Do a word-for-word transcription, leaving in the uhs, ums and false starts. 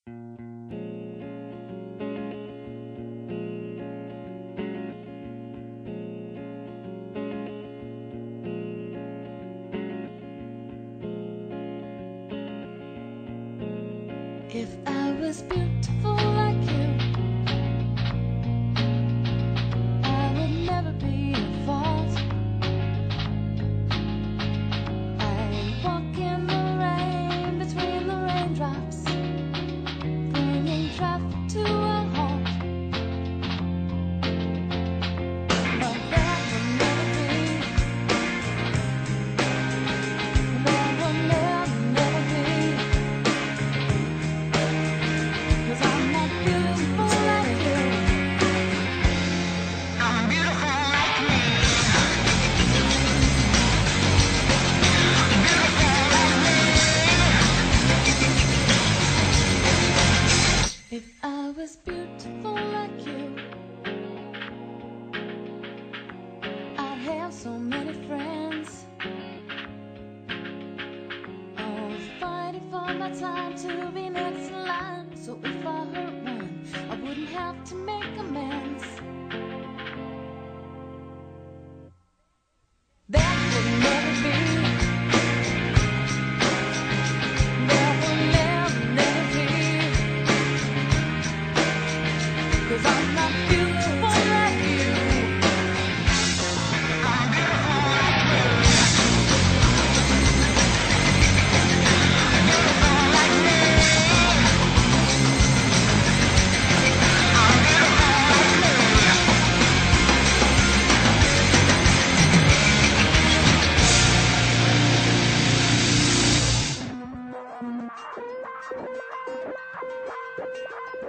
If I was beautiful like you, I would never be at fault. I walk in the rain between the raindrops, bringing traffic to a halt. But that will never be, that will never, never be. I'm not beautiful like you. I'm beautiful like me. Beautiful like me. If I was beautiful like you, I'd have so many friends, all fighting for my time to be next in line. So if I hurt one, I wouldn't have to make amends. That would never be. That will never, never be. 'Cause I'm not beautiful like you. I'm beautiful like you. Beautiful like me. Thank you.